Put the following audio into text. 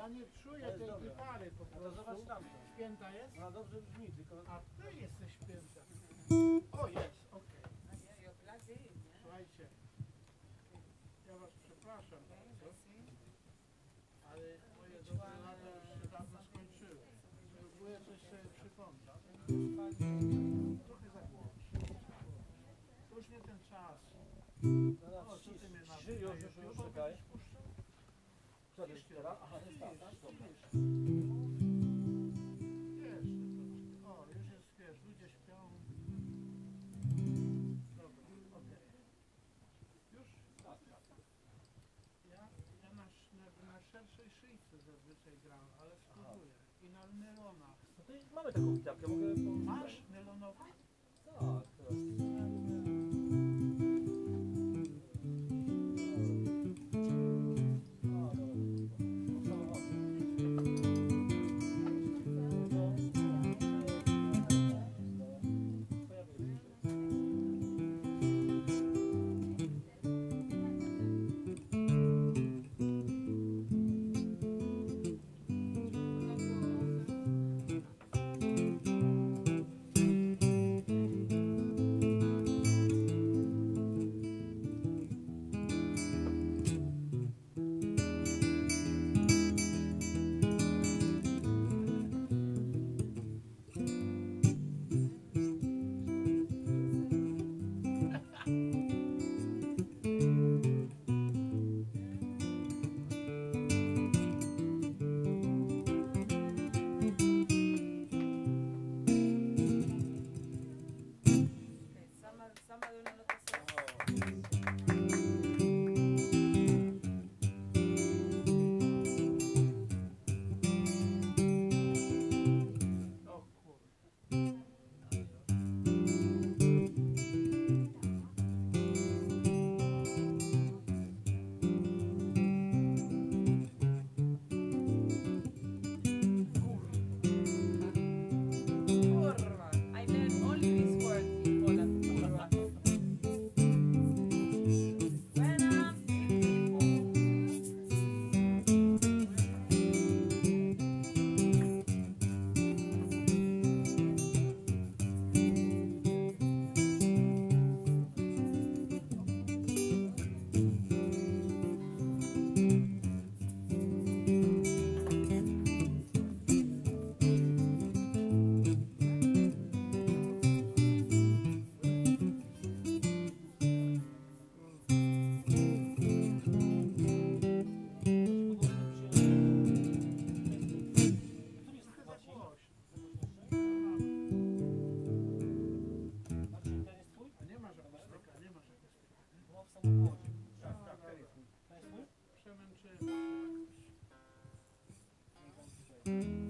Ja nie czuję tej gitary po prostu. Zobacz tamto. Święta jest? No dobrze brzmi, tylko... A ty jesteś święta. O, jest, okej. Słuchajcie, ja was przepraszam bardzo, ale moje dobre lata już się dawno skończyły. Próbuję coś sobie przypomnieć. Trochę za głośno. To już nie ten czas. O, co ty mnie Już, czekaj. Co wiesz teraz? Aha, jest tam, tak? O, już jest, wiesz, ludzie śpią. Dobra, okej. Już? Ja na szerszej szyjce zazwyczaj gram, ale spróbuję. I na nylonach. No to mamy taką klapkę, mogę... Masz nylonową? Tak, teraz. Przemęczyłem.